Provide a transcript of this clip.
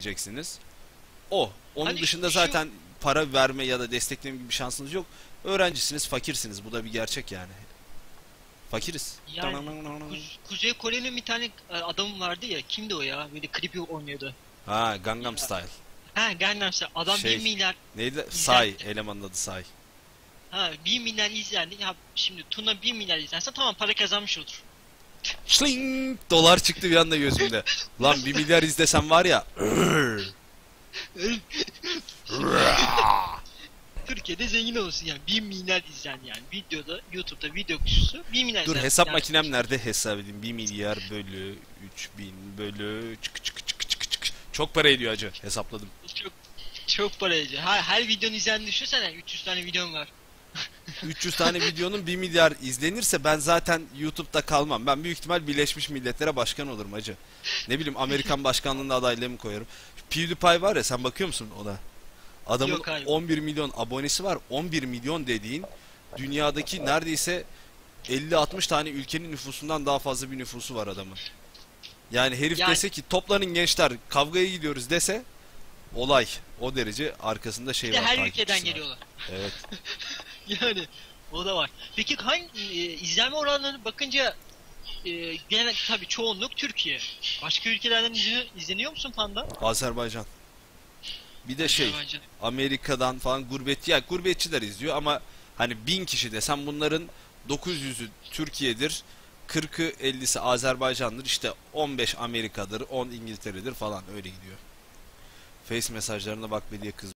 edeceksiniz. Onun Hani dışında şu zaten para verme ya da destekleme gibi bir şansınız yok. Öğrencisiniz, fakirsiniz. Bu da bir gerçek yani. Fakiriz. yani Kuzey Kore'nin bir tane adam vardı ya, kimdi o ya, böyle creepy oynuyordu. Ha, Gangnam Ya, Style. ha, Gangnam Style. Adam bir Şey, milyar neydi? izlen Say, elemanın adı Say. ha 1 milyar izlendi ya. Şimdi Tuna 1 milyar izlense tamam, para kazanmış olur. Şling! Dolar çıktı bir anda gözümde. Lan 1 milyar izlesem var ya. Türkiye'de zengin olursun yani, 1 milyar izlendi yani videoda, YouTube'da video kutusu 1 milyar Dur, izlendi hesap yani. makinem nerede, hesap edeyim. 1 milyar bölü 3000 bölü çık çık çık çık çık. Çok para ediyor acı. Hesapladım. Çok çok para ediyor. Her videonun izlendiğini düşünsene, 300 tane videon var. 300 tane videonun 1 milyar izlenirse ben zaten YouTube'da kalmam. Ben büyük ihtimal Birleşmiş Milletler'e başkan olurum acı. Ne bileyim, Amerikan başkanlığında adaylığımı koyarım. PewDiePie var ya, sen bakıyor musun ona? Adamın Yok abi. 11 milyon abonesi var. 11 milyon dediğin dünyadaki neredeyse 50-60 tane ülkenin nüfusundan daha fazla bir nüfusu var adamın. Yani herif Yani dese ki toplanın gençler kavgaya gidiyoruz dese, olay. O derece arkasında bir şey de var, her ülkeden takipçisi var. geliyorlar. Evet. Yani o da var. Peki izlenme oranlarına bakınca genel tabii çoğunluk Türkiye. Başka ülkelerden izleniyor musun Panda? Azerbaycan. Bir de şey, Azerbaycan. Amerika'dan falan gurbetçi, ya gurbetçiler izliyor ama hani 1000 kişi desem bunların 900'ü Türkiye'dir, 40'ı 50'si Azerbaycan'dır, işte 15 Amerika'dır, 10 İngiltere'dir falan, öyle gidiyor. Face mesajlarına bak be diye kız.